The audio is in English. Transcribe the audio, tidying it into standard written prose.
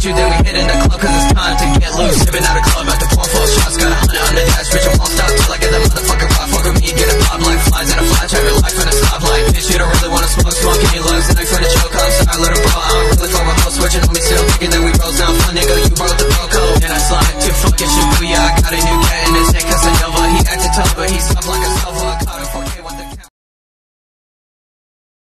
you, then we hit in the club, cause